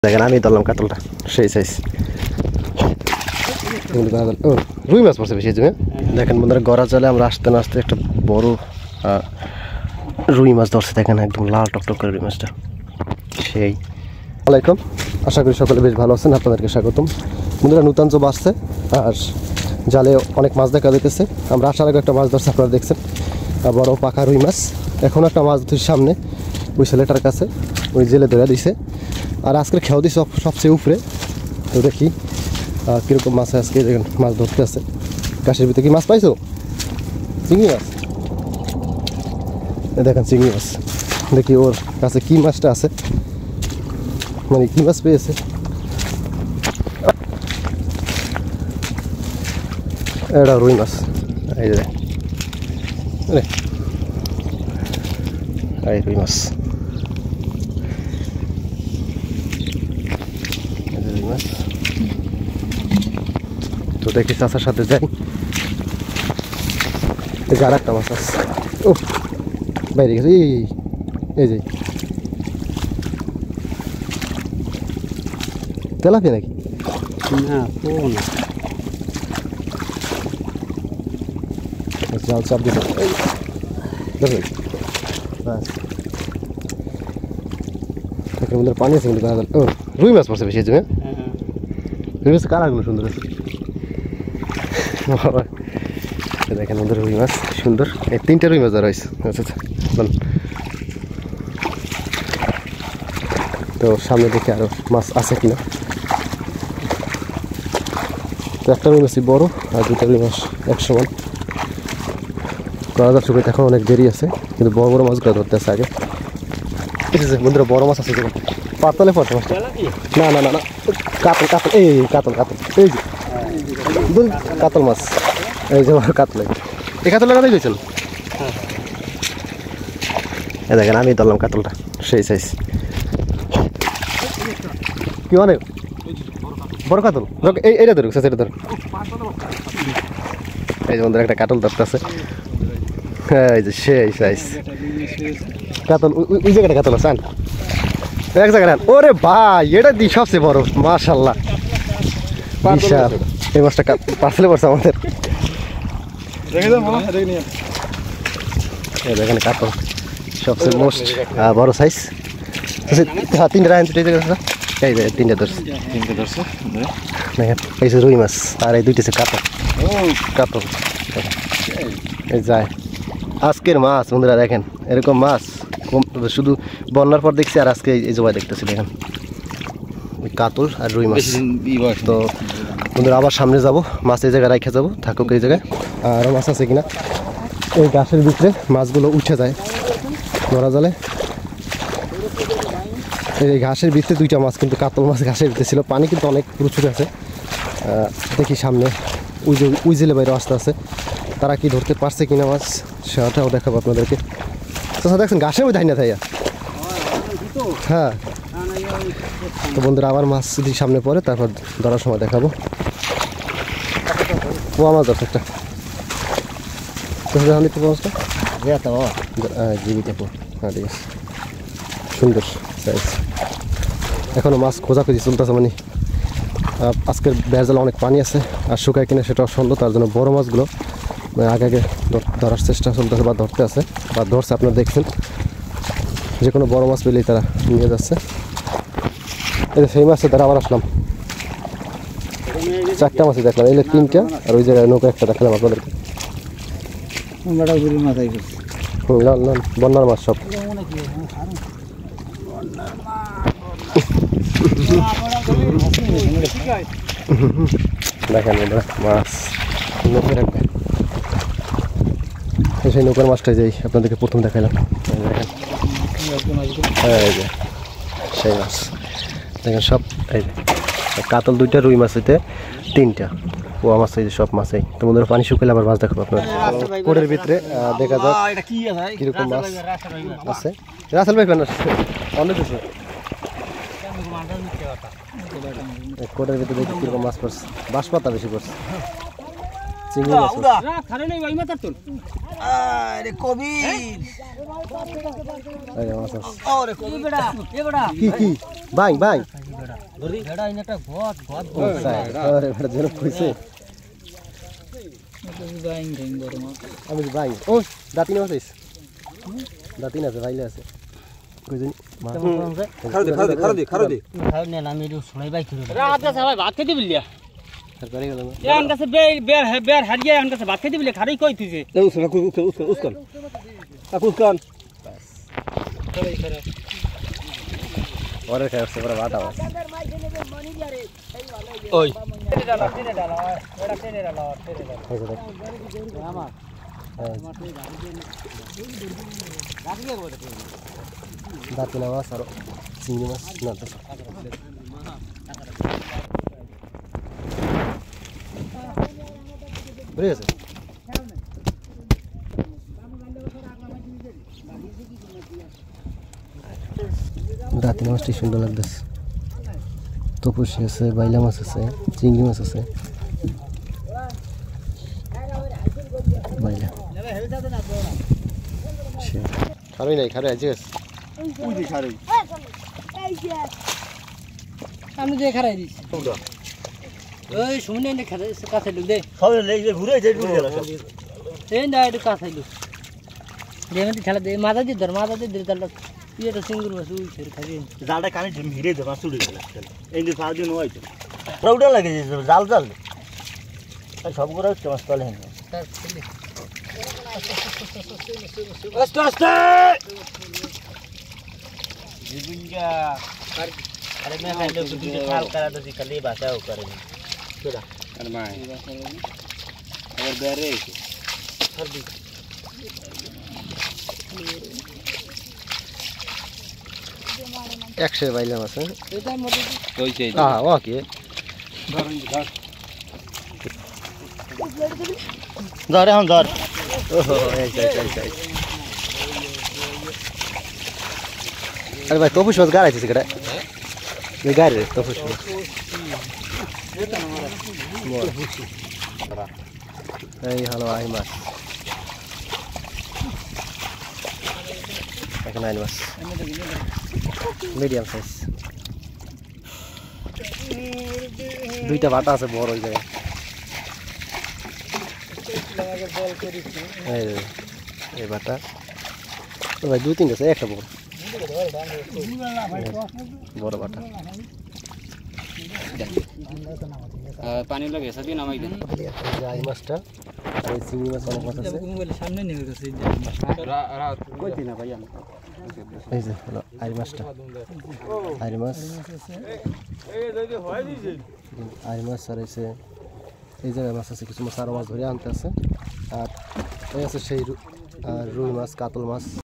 দেখেন আমি ধরলাম কাতলটা সেই সাইজ রুই মাছ পড়ছে বেশি জমে। দেখেন বন্ধুরা গড়া জালে আমরা আসতে না আসতে একটা বড় রুই মাছ ধরছে। দেখেন একদম লাল টকটক করে রুই মাছটা সেই। আলাইকুম, আশা করি সকলে বেশ ভালো আছেন। আপনাদেরকে স্বাগতম। বন্ধুরা নূতন জব আসছে আর জালে অনেক মাছ দেখা যেতেছে। আমরা আসার আগে একটা মাছ ধরছে, আপনারা দেখছেন বড় পাকা রুই মাছ। এখন একটা মাছ ধরছে সামনে ওই ছেলেটার কাছে, ওই জেলে ধরে দিছে। আর আজকে খেয়াও দিছে সবচেয়ে উপরে। তো দেখি কীরকম মাছ আজকে মাছ ধরতে আছে। গাছের ভিতরে কি মাছ পাইছো? চিংড়ি মাছ। দেখেন চিংড়ি মাছ। দেখি ওর কাছে কি মাছটা আছে, মানে কি মাছ পেয়েছে। এটা রুই মাছ। এই যে এই রুই মাছ, রুই মাছ। তো দেখি চাচার সাথে যাই। এই যে আর একটা মাছ আছে, ও বাইরে গেছে। এই যে তেলাপিয়া নাকি? না কোন জাল চাপ দিতে দেখুন বাস। মধ্যে পানি আছে কিন্তু ও রুই মাছ পড়ছে বেশি জমে। রুই মাছ কালারগুলো সুন্দর আছে। দেখেন আমাদের রুই মাছ সুন্দর। এই তিনটে রুই মাছ ধরা হয়েছে। আচ্ছা আচ্ছা, তো সামনে দেখি আরো মাছ আছে কিনা। তো একটা রুই মাছই বড় আর দুটা রুই মাছ একসমান। করা যাচ্ছে এখন অনেক দেরি আছে, কিন্তু বড় বড় মাছগুলো ধরতে আছে আগে। ঠিক আছে বন্ধুরা, বড় মাছ আছে দেখুন। পাতলে পড়ছে মাছটা। না না না না, কাতল কাতল। এই কাতল কাতল, এই যে কাতল মাছ। এই যে কাতলে, এই কাতলের কথাই গেছেন। এই দেখেন আমি ধরলাম কাতলটা সেই সাইজ। কি অনেক বড় কাতল। এইটা ধরুক, এটা ধরুন। এই যে বন্ধুরা একটা কাতল ধরতে আছে। এই যে সেই সাইজ কাতল। ওই জায়গাটা কাতল আছে, এক জায়গায়। ওরে ভাই, এটা দি সবচেয়ে বড়, মাশাআল্লাহ বিশাল। এই মাছটা পার্সেলে পড়ছে আমাদের। দেখেন কাতল সবচেয়ে মোস্ট বড় সাইজ। তিনটা এই যে তিনটা ধরছে। দেখেন এই যে রুই মাছ আর এই দুইটা কাতল। কাতল এই যায় আজকের মাছ। বন্ধুরা দেখেন এরকম মাছ শুধু বন্যার পর দেখছি, আর আজকে এই জবাই দেখতেছি। দেখেন কাতল আর রুই মাছ। তো বন্ধুরা আবার সামনে যাব, মাছ এই জায়গায় রেখে যাবো, থাকুক এই জায়গায়। আরও মাছ আছে কিনা। এই গাছের ভিতরে মাছগুলো উঠে যায় ধরা জালে। এই ঘাসের ভিতরে দুইটা মাছ, কিন্তু কাতল মাছ ঘাসের ভিতরে ছিল। পানি কিন্তু অনেক প্রচুর আছে। দেখি সামনে ওই জেলে বাইরে আসতে আছে, তারা কি ধরতে পারছে কিনা মাছ সেটাও দেখাবো আপনাদেরকে। তো দেখছেন ঘাসের মধ্যে না থাইয়া। হ্যাঁ, তো বন্ধুরা আবার মাছ যদি সামনে পড়ে তারপর ধরার সময় দেখাবো। পোয়া মাছ ধরছে একটা। মাছটা জীবিত পোয়া। হ্যাঁ ঠিক আছে, সুন্দর সাইজ। এখনও মাছ খোঁজাখুঁজি চলতেছে। মানে আজকের বেড়াজালে অনেক পানি আছে আর শুকায় কিনা সেটাও সন্দেহ। তার জন্য বড় মাছগুলো আগে আগে ধরার চেষ্টা চলতেছে বা ধরতে আছে বা ধরছে। আপনারা দেখছেন যে কোনো বড় মাছ পেলেই তারা নিয়ে যাচ্ছে। এই যে সেই মাছের দ্বারা আবার আসলাম। চারটা মাছই দেখলাম, এই তিনটা আর ওই জায়গায় নৌকা একটা দেখালাম আপনাদেরকে। বন্যার মাছ সব। দেখেন মাছ নৌকা রাখবে। সেই নৌকার মাছটা যাই আপনাদেরকে প্রথম দেখালাম। দেখেন এই যে সেই মাছ। দেখেন সব এই কাতল দুইটা, রুই মাছ হইতে তিনটা, পোয়া মাছ এই যে সব মাছই। তো বন্ধুরা পানি শুকালে আবার মাছ দেখাবো আপনার। কোটের ভিতরে দেখা যাক কিরকম মাছ আছে। রাসেল ভাই অনেক কিছু কোটের ভিতরে দেখি কিরকম মাছ পড়ছে। বাঁশ পাতা বেশি পড়ছে, চিংড়ি মাছ। আরে কবির আরে মাছ আছে আরে কবির বেড়া এ বেড়া কি বাই ধরি বেড়া ইন একটা গদ আরে বেটা যেন কইছে বাইং ঢেং বড় মাছ আমি বাই ও দাঁতিন আছে দাঁতিন আছে ভাইলে আছে কই জানি খারো দে খাই না আমি একটু শুনাই বাই করে রাত আছে ভাই ভাত খেতে বিলিয়া সরকারি গেল না এখান কাছে বের হারিয়ে এখান কাছে ভাত খেতে বিলে খারই কই তুইছে উসকান ওরে খাইছে বড় বাটা আছে ওই দাঁতিন মাছ আর চিংড়ি মাছ না তো বুঝে গেছে দাঁতিন মাছটি সুন্দর লাগতেছে তপসি আছে বাইলা মাছ আছে চিংড়ি মাছ আছে বাইলা খারই নাই খারে আছে আমি যে খারাই দিছি ওই শুনে নে খারাই কাছে লুক দে সব লেগে ঘুরে যাই ঘুরে গেল এই না একটু কাছে লুক দেমতি খেলা দে মাথা দি ধর মাথা দি দর তুই এটা সিঙ্গুর বসু ছেড়ে খাবি জালটা কানে ঢিম হিরে দে মাছ উড়ে গেল এই যে ফার দিন হইতো প্রৌডা লাগে যে জাল জাল সবগুলো মাছ তলে হেন আস্তে আস্তে জিবিঙ্গা अरे मैं पहले कुछ खाल करा तो सिकली भाषा हो करे केदा अरे माय अगर बेरे सर्दी একশো বাইলা মাছ এটা মধ্যে কইছে ওকে ধরে হন ধর ওহো আরে ভাই তপসি মাছ গাড়াইছে সেটা এই গাড়ি রে তপসি মাছ এই হলো আই মাছ এখানে আই মাছ মিডিয়াম সাইজ দুইটা বাটা আছে বড় ওই জায়গায় এই বাটা ভাই দুই তিনটা আছে একটা বড় বড় বাটা পানি লাগে সাথে নামাই দেন আই মাছটা এই চিংড়ি মাছ অনেক মাছ আছে সামনে নিয়ে গেছে রাত কইতে না ভাই আমি এই যে হলো আই মাছটা আই মাছ আই মাছ আর এই জায়গায় মাছ আছে কিছু মাছ আরো মাছ ধরে আনতে আছে আর এই আছে সেই রুই মাছ কাতল মাছ